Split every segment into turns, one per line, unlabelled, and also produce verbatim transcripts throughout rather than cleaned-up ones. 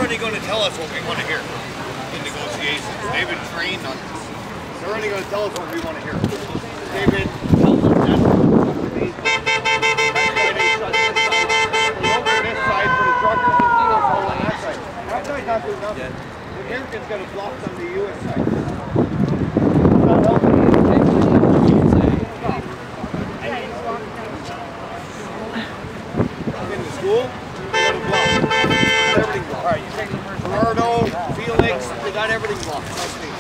only going to tell us what we want to hear in negotiations. They've been trained on this. They're only going to tell us what we want to hear. They've been telling us that's what they That's why they shut this side. They open this side for the truckers and dealers all on that side. That side's not doing nothing. The Americans got it blocked on the U S side. It's not helping. In the school, they got it blocked. Everything blocked. All right, you take the first Gerardo, Felix, they got everything blocked. Trust me.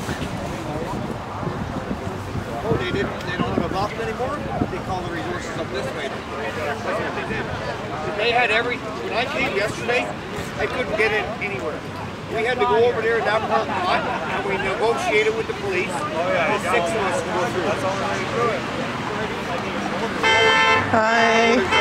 Oh, they didn't. They don't have a block anymore. They call the resources up this way. That's what they did. They had every. When I came yesterday, I couldn't get in anywhere. We had to go over there in that parking lot, and we negotiated with the police. Oh yeah, six of us to go through. That's all we do it.
Hi.